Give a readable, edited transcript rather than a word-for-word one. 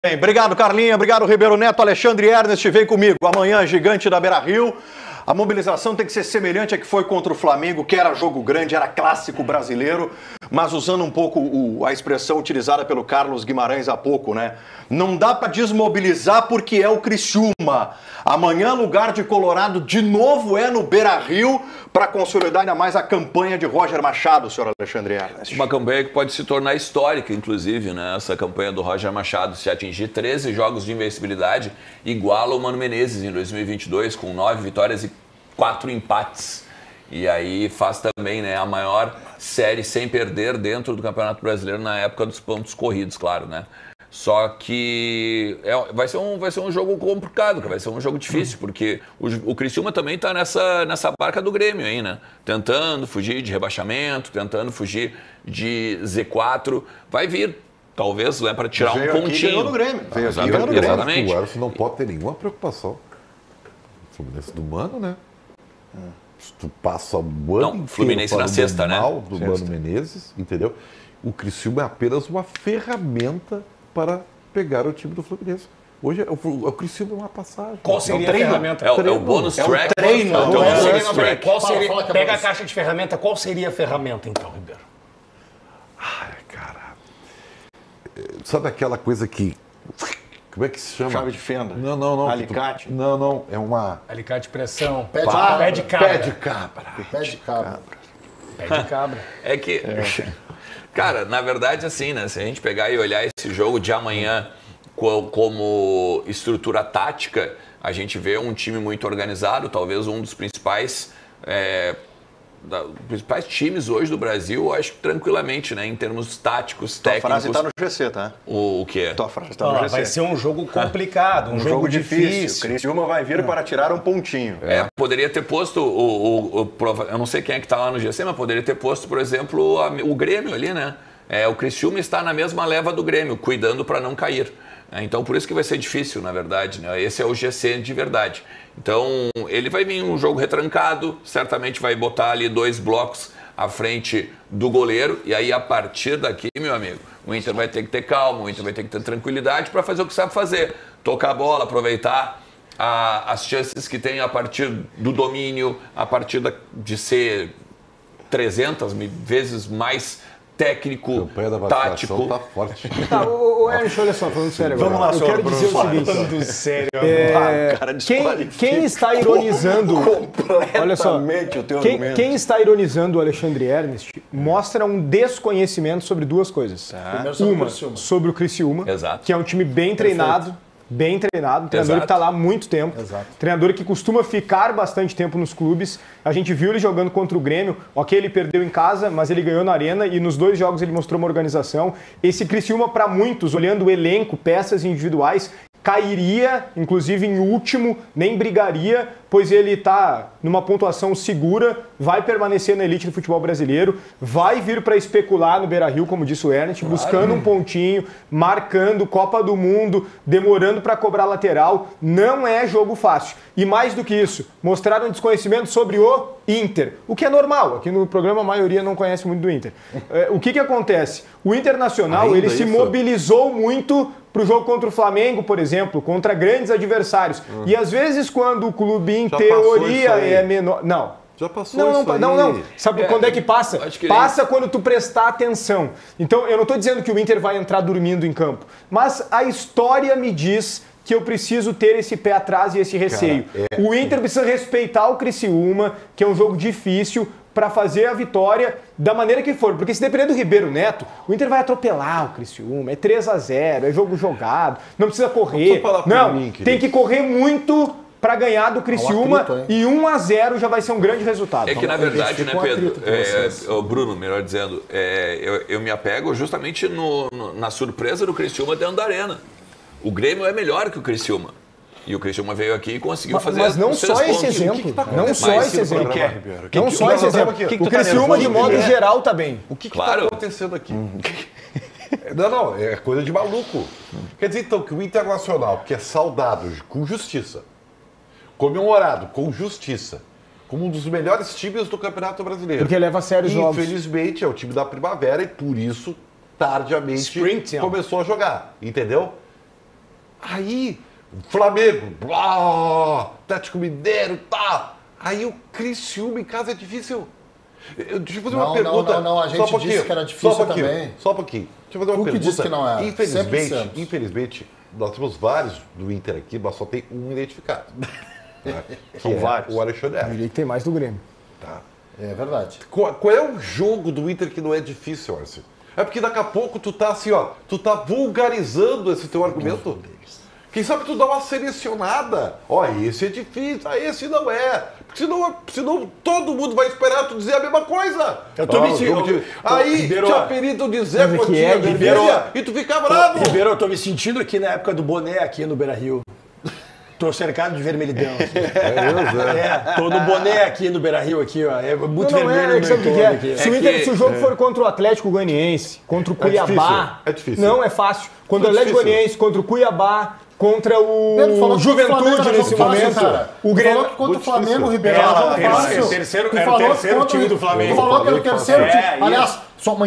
Obrigado, Carlinha. Obrigado, Ribeiro Neto. Alexandre Ernest, vem comigo. Amanhã, gigante da Beira-Rio. A mobilização tem que ser semelhante à que foi contra o Flamengo, que era jogo grande, era clássico brasileiro, mas usando um pouco a expressão utilizada pelo Carlos Guimarães há pouco, né? Não dá para desmobilizar porque é o Criciúma. Amanhã, lugar de Colorado, de novo é no Beira-Rio, para consolidar ainda mais a campanha de Roger Machado, senhor Alexandre Ernest. Uma campanha que pode se tornar histórica, inclusive, né? Essa campanha do Roger Machado, se atingir 13 jogos de invencibilidade, iguala o Mano Menezes em 2022, com 9 vitórias e 4 empates. E aí faz também, né, a maior série sem perder dentro do Campeonato Brasileiro na época dos pontos corridos, claro, né? Só que vai ser um jogo complicado, vai ser um jogo difícil, porque o Criciúma também está nessa barca do Grêmio aí, né? Tentando fugir de rebaixamento, tentando fugir de Z4. Vai vir, talvez, para tirar um pontinho. Do Grêmio. Exatamente. O Elcio não pode ter nenhuma preocupação. O Fluminense do Mano, né? Se tu passa o ano inteiro Fluminense na sexta, né? Do Mano Menezes, entendeu? O Criciúma é apenas uma ferramenta para pegar o time do Fluminense. Hoje o Criciúma é uma passagem. Qual seria a ferramenta? É o bônus track. Treino. Pega a caixa de ferramenta, qual seria a ferramenta então, Ribeiro? Ai, cara. Sabe aquela coisa que... Como é que se chama? Chave de fenda. Não. Alicate. Não. É uma... Alicate de pressão. Pé de cabra. Pé de cabra. É que... Cara, na verdade, assim, né? Se a gente pegar e olhar esse jogo de amanhã como estrutura tática, a gente vê um time muito organizado, talvez um dos principais times hoje do Brasil, acho que tranquilamente, né? Em termos táticos, técnicos. Tua frase está no GC, tá? O quê? Tua frase está no GC. Vai ser um jogo complicado, um jogo difícil. O Criciúma vai vir para tirar um pontinho. Poderia ter posto eu não sei quem é que está lá no GC, mas poderia ter posto, por exemplo, o Grêmio ali, né? O Criciúma está na mesma leva do Grêmio, cuidando para não cair. Então, por isso que vai ser difícil, na verdade, né? Esse é o GC de verdade. Então, ele vai vir um jogo retrancado, certamente vai botar ali 2 blocos à frente do goleiro, e aí, a partir daqui, meu amigo, o Inter vai ter que ter calma, o Inter vai ter que ter tranquilidade para fazer o que sabe fazer. Tocar a bola, aproveitar as chances que tem a partir do domínio, a partir de ser 300 vezes mais técnico, tático. Tá forte. Tá, o Ernest, olha só, falando sério agora. Vamos lá, senhor. Eu quero dizer o seguinte. Falando sério. Quem está ironizando... Olha só. O teu argumento. Quem está ironizando o Alexandre Ernest mostra um desconhecimento sobre duas coisas. Uma, sobre o Criciúma, Exato. que é um time bem treinado. Treinador que está lá há muito tempo, treinador que costuma ficar bastante tempo nos clubes. A gente viu ele jogando contra o Grêmio, ok, ele perdeu em casa, mas ele ganhou na Arena e nos 2 jogos ele mostrou uma organização. Esse Criciúma, para muitos, olhando o elenco, peças individuais, cairia, inclusive em último, nem brigaria, pois ele está numa pontuação segura, vai permanecer na elite do futebol brasileiro, vai vir para especular no Beira-Rio, como disse o Ernest, buscando um pontinho, marcando Copa do Mundo, demorando para cobrar lateral. Não é jogo fácil. E mais do que isso, mostraram desconhecimento sobre o Inter, o que é normal. Aqui no programa a maioria não conhece muito do Inter. O que acontece? O Internacional, ele se mobilizou muito para o jogo contra o Flamengo, por exemplo, contra grandes adversários. E às vezes quando o clube em teoria é menor... Não. Já passou Não. Sabe quando é que passa? Passa quando tu prestar atenção. Então, eu não estou dizendo que o Inter vai entrar dormindo em campo, mas a história me diz que eu preciso ter esse pé atrás e esse receio. O Inter precisa respeitar o Criciúma, que é um jogo difícil, para fazer a vitória da maneira que for. Porque se depender do Ribeiro Neto, o Inter vai atropelar o Criciúma. É 3-0, é jogo jogado, não precisa correr. Tem que correr muito para ganhar do Criciúma e 1-0 já vai ser um grande resultado. É que, na verdade, né, Pedro, o Bruno, melhor dizendo, eu me apego justamente na surpresa do Criciúma dentro da Arena. O Grêmio é melhor que o Criciúma. E o Criciúma veio aqui e conseguiu fazer... Mas não só esse exemplo. Não só esse exemplo. Não só esse exemplo. O Criciúma, de modo geral, está bem. O que está acontecendo aqui? Não, é coisa de maluco. Quer dizer, então, que o Internacional, que é saudado com justiça, comemorado com justiça, como um dos melhores times do Campeonato Brasileiro. Porque leva a sério os jogos. Infelizmente, é o time da primavera e, por isso, tardiamente, começou a jogar. Entendeu? Aí, Flamengo, Atlético Mineiro, tá. Aí o Criciúma em casa é difícil. Deixa eu fazer uma pergunta. Não, a gente disse que era difícil também. Só um pouquinho. Deixa eu fazer uma pergunta. Disse que não é. Infelizmente, nós temos vários do Inter aqui, mas só tem um identificado. Né? São vários. O Alexandre. Eu diria que tem mais do Grêmio. Tá. É verdade. Qual é o jogo do Inter que não é difícil, Arce? É porque daqui a pouco tu tá assim, ó, tu tá vulgarizando esse teu argumento. Quem sabe tu dá uma selecionada. Ó, esse é difícil, esse não é. Porque senão todo mundo vai esperar tu dizer a mesma coisa. Eu tô me sentindo. Aí te apelido de Zé Cotinha Vermelha e tu fica bravo. Ribeiro, eu tô me sentindo aqui na época do boné aqui no Beira-Rio. Tô cercado de vermelhidão. Aqui. Tô no boné aqui no Beira-Rio, aqui, ó. É muito vermelho no sabe o que é. aqui. Se o jogo for contra o Atlético Goianiense, contra o Cuiabá, é difícil. Não é fácil. Contra o Atlético Goianiense, contra o Cuiabá, contra o Juventude nesse momento. O Grêmio contra o Flamengo, o Ribeiro. Era o terceiro time do Flamengo. Tu falou que era o terceiro time. Aliás,